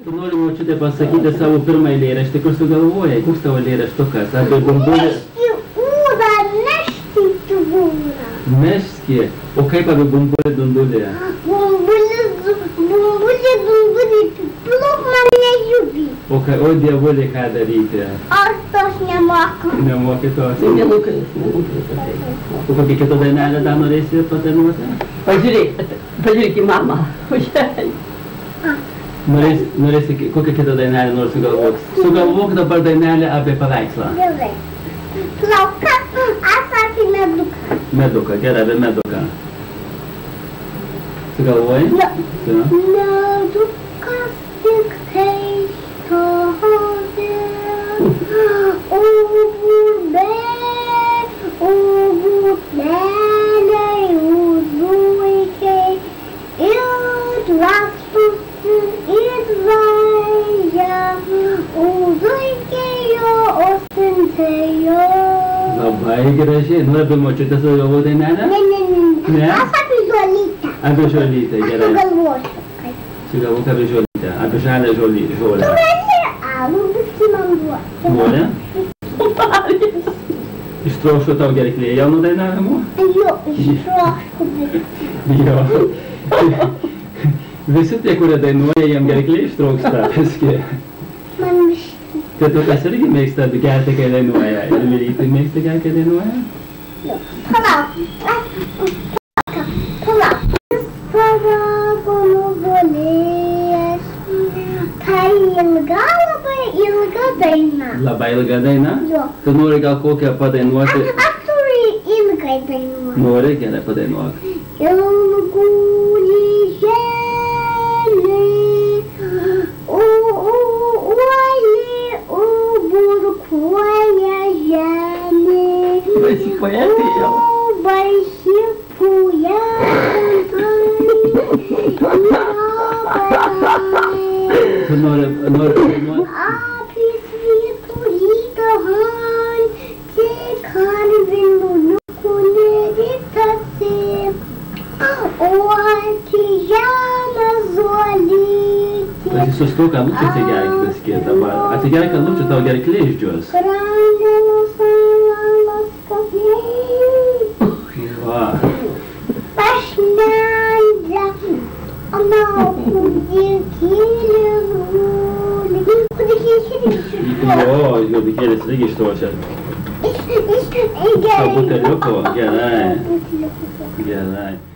Tu nori močiutė pasakyti savo pirmą eilėraštį, kur sugalvojai, koks tavo eilėraštukas, apie bumbulį? Meški tvūra. Meški, o kaip apie bumbulį dundulį? Bumbulį dundulį, pluk man nežiūri. O dievulį ką daryti? Aš tos nemoku. Nemoki tos? Nemokai. O kokią kitą dainelę dar norėsi padainuoti? Pažiūrėk į mamą. Norėsi kokią kitą dainelę nors sugalvok? Sugalvok dabar dainelę apie paveikslą. Gerai. Plauka, aš apie meduką. Meduką, gerai, apie meduką. Sugalvoji? Medukas tiktai stovi, o burbeliai, o zuikiai, ir lakstosi, ir vaja, o zuikiai jo, o stintai jo. Labai gražiai. Nori apie močiutę sugalvoti dainelę? Ne? Aš apie žolytę. Apie žolytę, gerai. Sugalvosiu. Sugalvok apie žolytę, apie žalę žolę. Tu gali, nu biškį man duoti. Nori? Ištraušiu tau gerklėje jau nuo dainavimo? Jo, ištraušiu biškį. Jo. Visi tie, kurie dainuoja, jam gerklė ištrauksta viski. Man biškį. Tai tu kas irgi mėgsta gerti, kai dainuoja? Ir Vilytė mėgsta gerti, kai dainuoja? Jo. Palauk. Palauk. Parago nuvolėjęs. Tai ilga, labai ilga daina. Labai ilga daina? Jo. Tu nori gal kokią padainuoti? Aš turiu ilgai dainuoti. Nori, gerai padainuok. Ilgulį želį, burkuoja žemė. Baisi poetė jau. Baisi poetė. Tu nori padainuoti? Apie svietų rytą han, tik karvinu nukunėritasi. O apie žemę zuolytį. Tai sustok, alučių atsigerk viskį dabar. Atsigerk alučių, tau gerklė išdžios. Grandelos alalas kapliai. Va. Pašleidžia, ana kūdikėlis guli. Kūdikėlis irgi ištrošia. Jo, kūdikėlis irgi ištrošia. Tau buteliuko, gerai. Gerai.